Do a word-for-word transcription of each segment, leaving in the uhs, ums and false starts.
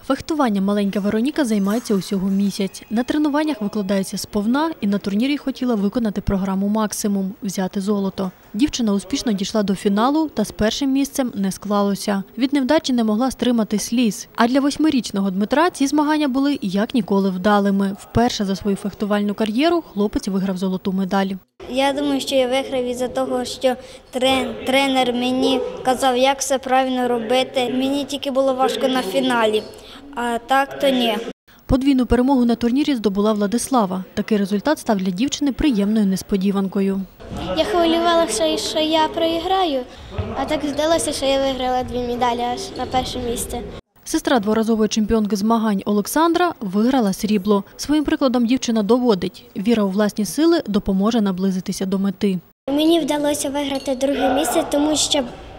Фехтуванням маленька Вероніка займається усього місяць. На тренуваннях викладається сповна і на турнірі хотіла виконати програму «Максимум» – взяти золото. Дівчина успішно дійшла до фіналу, та з першим місцем не склалося. Від невдачі не могла стримати сліз. А для восьмирічного Дмитра ці змагання були як ніколи вдалими. Вперше за свою фехтувальну кар'єру хлопець виграв золоту медаль. Я думаю, що я виграв із-за того, що тренер мені казав, як все правильно робити. Мені тільки було важко на фіналі, а так то ні. Подвійну перемогу на турнірі здобула Владислава. Такий результат став для дівчини приємною несподіванкою. Я хвилювалася, що я проіграю, а так здалося, що я виграла дві медалі аж на перше місце. Сестра дворазової чемпіонки змагань Олександра виграла срібло. Своїм прикладом дівчина доводить – віра у власні сили допоможе наблизитися до мети. Мені вдалося виграти друге місце, тому що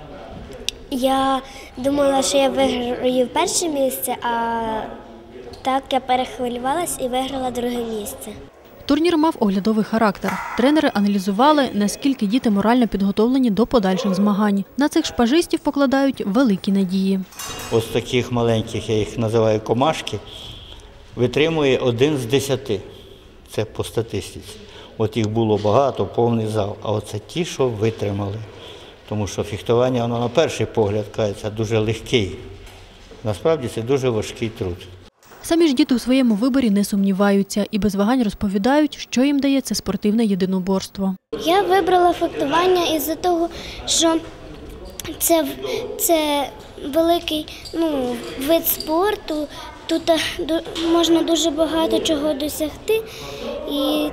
я думала, що я виграю перше місце, а так я перехвилювалася і виграла друге місце. Турнір мав оглядовий характер. Тренери аналізували, наскільки діти морально підготовлені до подальших змагань. На цих шпажистів покладають великі надії. Ось таких маленьких, я їх називаю комашки, витримує один з десяти. Це по статистиці. От їх було багато, повний зал, а оце ті, що витримали. Тому що фехтування, воно на перший погляд, кажеться, дуже легкий. Насправді це дуже важкий труд. Самі ж діти у своєму виборі не сумніваються і без вагань розповідають, що їм дає це спортивне єдиноборство. Я вибрала фехтування із-за того, що це, це великий ну, вид спорту, тут можна дуже багато чого досягти і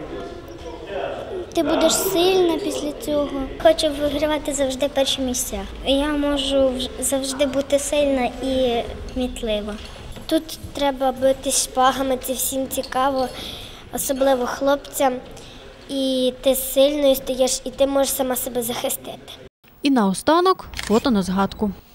ти будеш сильна після цього. Хочу вигравати завжди перші місця. Я можу завжди бути сильна і кмітлива. Тут треба битись шпагами, це всім цікаво, особливо хлопцям. І ти сильною стаєш, і ти можеш сама себе захистити. І наостанок фото на згадку.